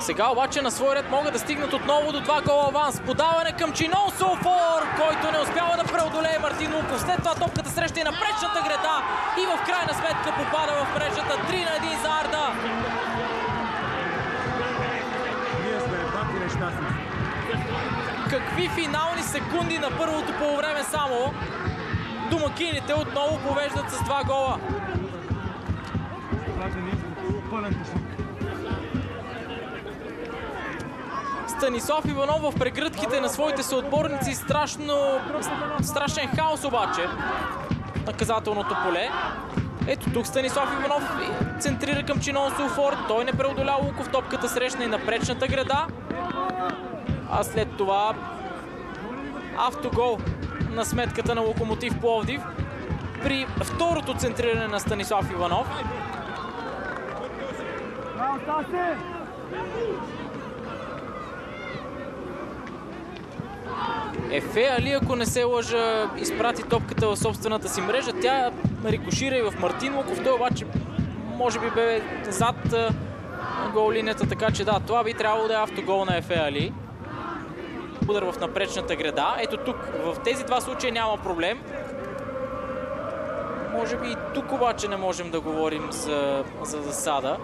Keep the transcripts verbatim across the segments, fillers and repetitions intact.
Сега обаче на свой ред могат да стигнат отново до два гола аванс. Подаване към Чинон Солфор, който не успява да преодолее Мартин Луков. След това топката среща и на предшната града и в крайна сметка попада в мрежата. три на един за Арда. Какви финални секунди на първото полувреме само. Домакините отново повеждат с два гола. Станислав Иванов в прегръдките на своите съотборници. Страшно, страшен хаос обаче. Наказателното поле. Ето тук Станислав Иванов центрира към Чинон Солфор. Той не преодоля Луков. Топката срещна и на предшната града. А след това автогол на сметката на Локомотив Пловдив при второто центриране на Станислав Иванов. Ефе Али, ако не се лъжа, изпрати топката в собствената си мрежа. Тя рикошира и в Мартин Луков. Той обаче може би бе зад гол линията, така че да, това би трябвало да е автогол на Ефе Али. Удар в напречната града. Ето тук, в тези два случая няма проблем. Може би и тук обаче не можем да говорим за, за засада.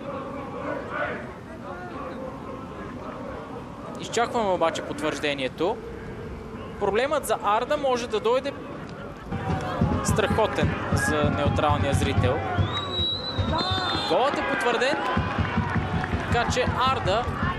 Изчакваме обаче потвърждението. Проблемът за Арда може да дойде страхотен за неутралния зрител. Голът е потвърден, така че Арда